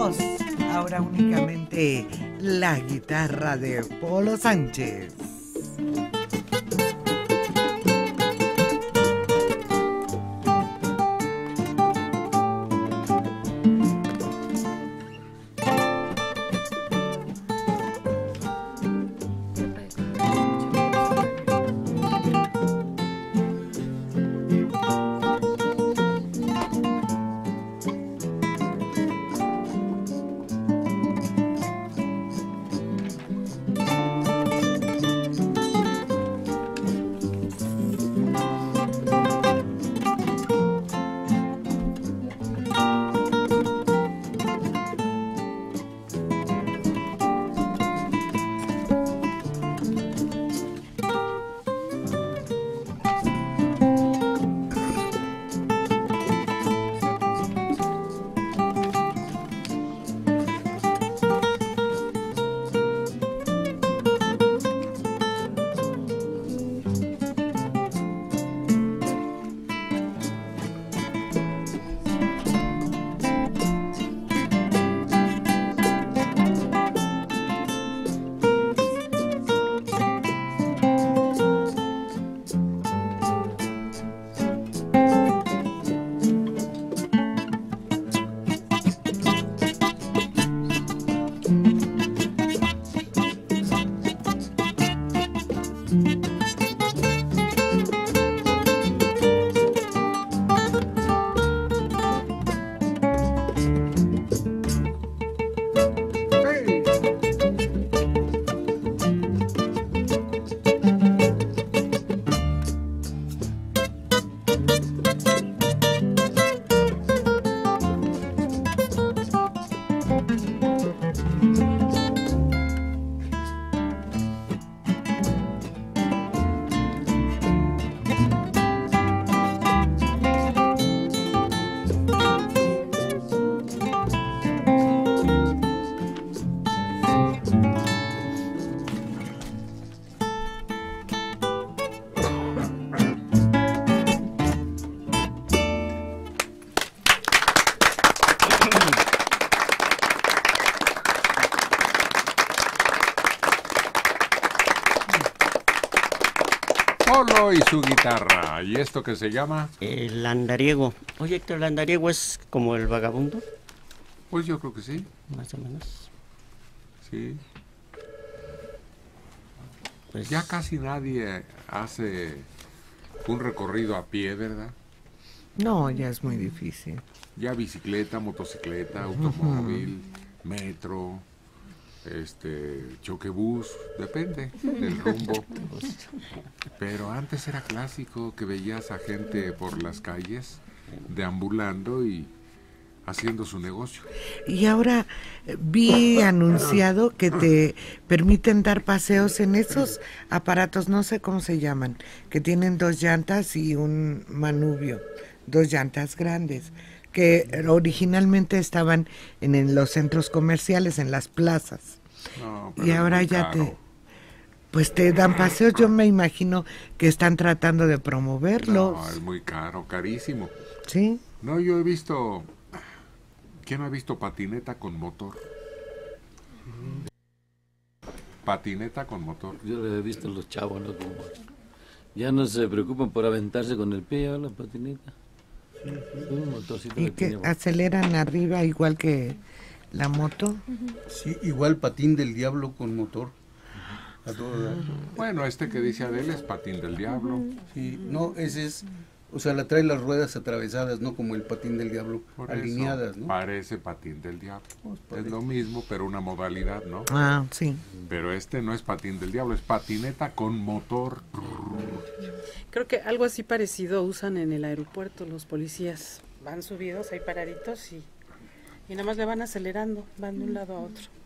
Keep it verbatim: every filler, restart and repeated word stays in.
voz, ahora únicamente la guitarra de Polo Sánchez. Polo y su guitarra. ¿Y esto qué se llama? El andariego. Oye, Héctor, ¿el andariego es como el vagabundo? Pues yo creo que sí. Más o menos. Sí. Pues Ya casi nadie hace un recorrido a pie, ¿verdad? No, ya es muy difícil. Ya bicicleta, motocicleta, automóvil, metro, este, choquebús, depende del rumbo. Pero antes era clásico que veías a gente por las calles deambulando y haciendo su negocio. Y ahora eh, vi anunciado que te permiten dar paseos en esos aparatos, no sé cómo se llaman, que tienen dos llantas y un manubrio, dos llantas grandes, que originalmente estaban en, en los centros comerciales, en las plazas. No, pero Y es ahora muy ya caro. te... Pues te dan paseos, yo me imagino que están tratando de promoverlos. No, es muy caro, carísimo. ¿Sí? No, yo he visto... ¿Quién ha visto patineta con motor? Patineta con motor. Yo lo he visto en los chavos, ¿no? Como ya no se preocupan por aventarse con el pie a la patineta. Un motorcito Y que que tiene- aceleran arriba igual que la moto. Sí, igual patín del diablo con motor. A todo dar. Bueno, este que dice Adele es patín del diablo. Sí, no, ese es, o sea, la trae las ruedas atravesadas, no como el patín del diablo, Por alineadas, eso ¿no? parece patín del diablo. Pues Es parece. lo mismo, pero una modalidad, ¿no? Ah, sí. Pero este no es patín del diablo, es patineta con motor. Creo que algo así parecido usan en el aeropuerto los policías. Van subidos, ahí paraditos y, y nada más le van acelerando, van de un lado a otro.